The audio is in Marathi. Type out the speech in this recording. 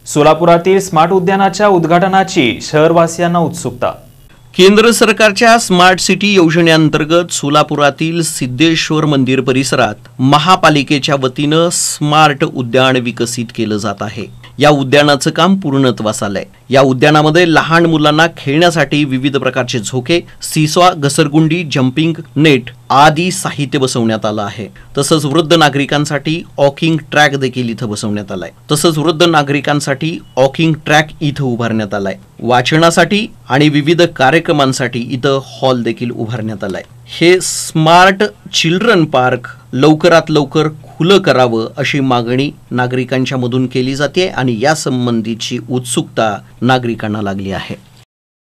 सोलापुरातील स्मार्ट उद्यानाच्या उद्घाटनाची शहरवासियांना उत्सुकता। केंद्र सरकारच्या स्मार्ट सिटी योजनेअंतर्गत सोलापुरातील सिद्धेश्वर मंदिर परिसरात महापालिकेच्या वतीने स्मार्ट उद्यान विकसित केले जात आहे। या उद्यानाचं काम पूर्णत्वास आलंय। या उद्यानामध्ये लहान मुलांना खेळण्यासाठी विविध प्रकारचे झोके, सीसॉ, घसरगुंडी, जंपिंग नेट आदी साहित्य बसवण्यात आलं आहे। तसंच वृद्ध नागरिकांसाठी वॉकिंग ट्रॅक देखील इथं बसवण्यात आलाय। तसंच वृद्ध नागरिकांसाठी वॉकिंग ट्रॅक इथं उभारण्यात आलाय। वाचनासाठी आणि विविध कार्यक्रमांसाठी इथं हॉल देखील उभारण्यात आलाय। हे स्मार्ट चिल्ड्रन पार्क लवकरात लवकर खुलं करावं अशी मागणी नागरिकांच्या मधून केली जाते आणि या संबंधीची उत्सुकता नागरिकांना लागली आहे।